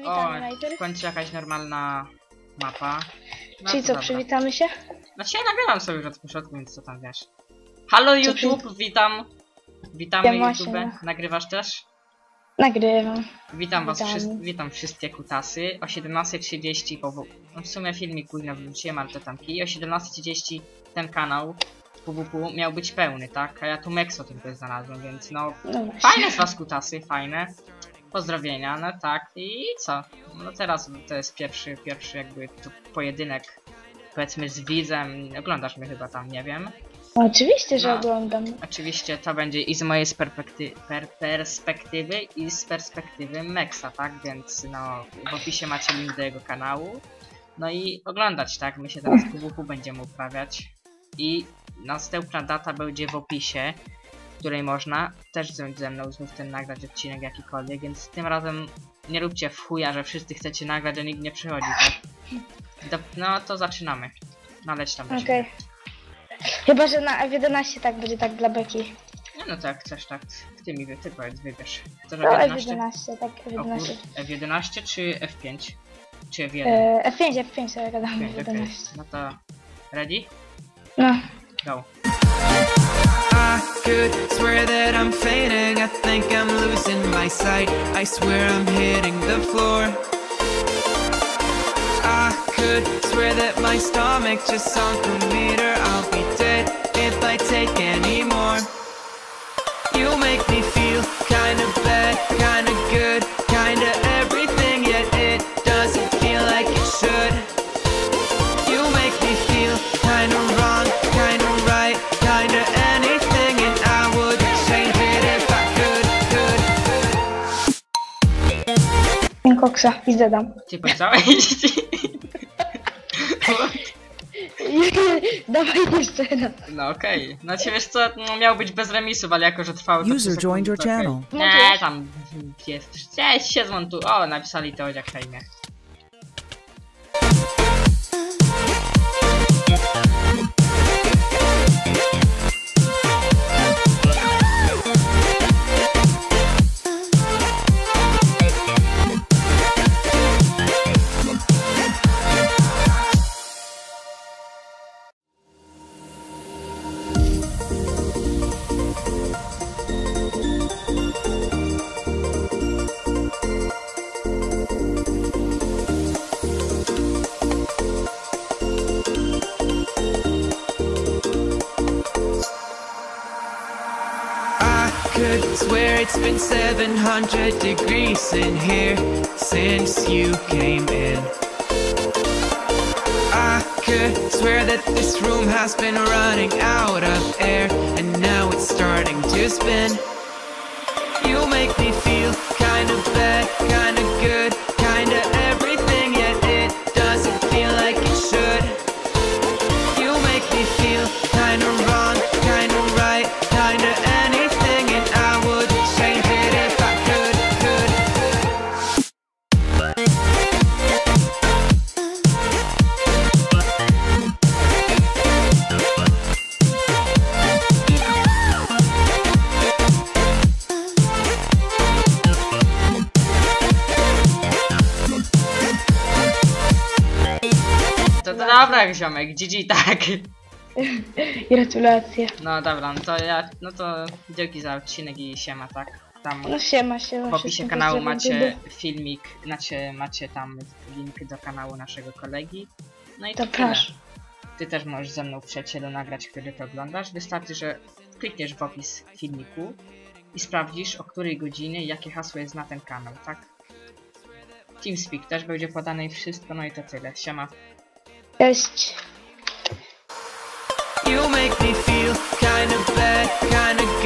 przywitamy w najpierw. końcu jakaś normalna mapa. No Czyli to co, dobra. przywitamy się? Znaczy ja nagrywam sobie już od początku, więc co tam wiesz. Halo YouTube, witam. Witamy Siema, YouTube. siema. Nagrywasz też? Nagrywam. Witam was Witam. witam wszystkie kutasy. O 17:30 no w sumie filmik późno wróciłem, ale to tamki. O 17:30 ten kanał PWP miał być pełny, tak? A ja tu Mexo tylko znalazłem, więc no No właśnie. fajne z was kutasy, fajne. Pozdrowienia, no tak. I co? No teraz to jest pierwszy jakby tu pojedynek, powiedzmy, z widzem. Oglądasz mnie chyba tam, nie wiem. Oczywiście, że No. oglądam. Oczywiście to będzie i z mojej perspektywy i z perspektywy Mexa, tak? Więc no w opisie macie link do jego kanału. No i oglądać, tak? My się teraz PWP będziemy uprawiać. I następna data będzie w opisie, w której można też ze mną znów ten nagrać odcinek jakikolwiek, więc tym razem nie róbcie w chuja, że wszyscy chcecie nagrać, a nikt nie przychodzi, tak? No to zaczynamy. No leć tam. Okej. Chyba, że na F11 tak będzie tak dla beki. No tak, chcesz tak. Ty powiedz, wybierz. Chcesz No F11? F11, tak O F11. kurde, F11 czy F5? Czy F1? F5 sobie gadamy, F5, F11. okay. No to... Ready? No. Go. I could swear that I'm fainting, I think I'm losing my sight, I swear I'm hitting the floor. I could swear that my stomach just sunk a meter, I'll be dead if I take any more. You make me feel kinda bad, kinda good, kinda everything, yet it doesn't feel like it should. You make me feel kinda wrong, kinda right, kinda anything, and I would change it if I could. Koksa i zadam. Ty powiedziałeś? Dawaj jeszcze raz. No okej. No ci wiesz co, no, miał być bez remisów, ale jako że trwało to User 3 joined your sekundy, to channel. okej. Nie, tam jest. Cześć, się zmontu. O, napisali to jak fejmie. I could swear it's been 700 degrees in here since you came in. I could swear that this room has been running out of air, and now it's starting to spin. You make me feel kind of bad, kind of good, kind of everything, yet it doesn't feel like it should. You make me feel kind of wrong, kind of right, kind of anything, and I would change it if I could. To dobra, ziomek, GG tak. Gratulacje. No dobra, no to dzięki za odcinek i siema, tak? Tam No siema. w opisie wszystkim kanału pozdrawiam, macie filmik, macie tam link do kanału naszego kolegi. No i To to tyle. proszę. Ty też możesz ze mną, przyjacielu, nagrać, który to oglądasz. Wystarczy, że klikniesz w opis filmiku i sprawdzisz, o której godzinie jakie hasło jest na ten kanał, tak? TeamSpeak też będzie podane i wszystko, no i to tyle. Siema. Cześć. You make me feel kind of bad, kind of